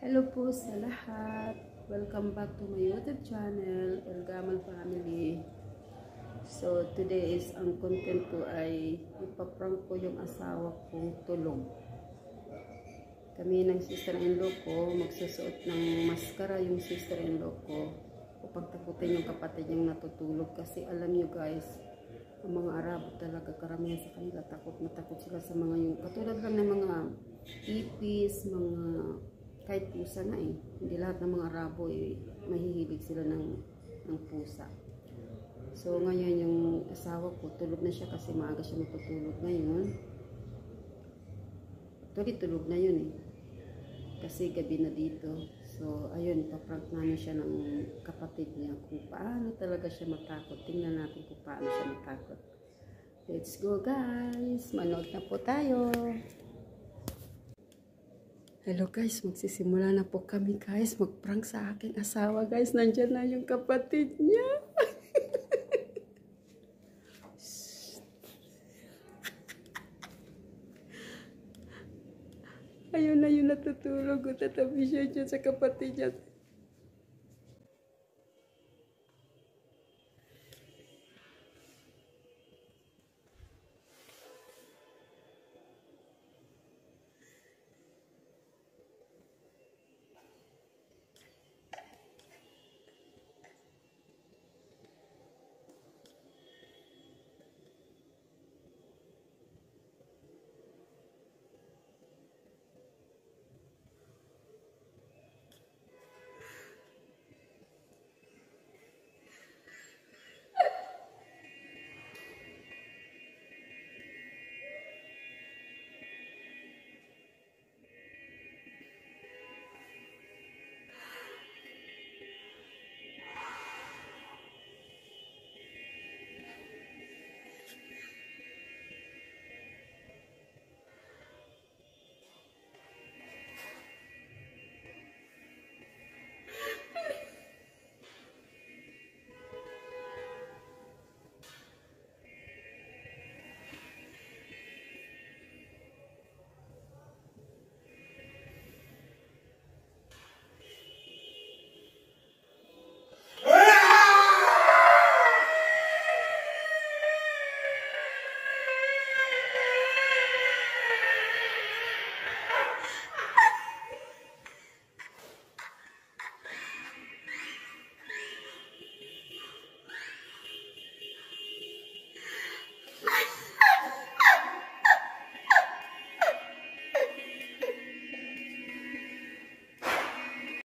Hello po sa lahat. Welcome back to my YouTube channel, El Gamal Family. So, today is ang content ko ay ipaprank ko yung asawa kong tulog. Kami ng sister-in-law ko, magsusuot ng maskara yung sister-in-law ko upang takutin yung kapatid niyang natutulog. Kasi alam nyo guys, ang mga Arabo talaga karamihan sa kanila takot na takot sila sa mga yung katulad lang ng mga ipis, mga kahit pusa na hindi lahat ng mga Arabo mahihilig sila ng pusa. So ngayon yung asawa ko tulog na siya kasi maaga siya matutulog ngayon. Actually tulog na yun kasi gabi na dito. So ayun, paprank namin siya ng kapatid niya kung paano talaga siya matakot. Tingnan natin kung paano siya matakot. Let's go guys, manood na po tayo. Hello guys, magsisimula na po kami guys, magprank sa aking asawa guys. Nandyan na yung kapatid niya. Ayun na yung natutulog. Tatabi siya dyan sa kapatid niya.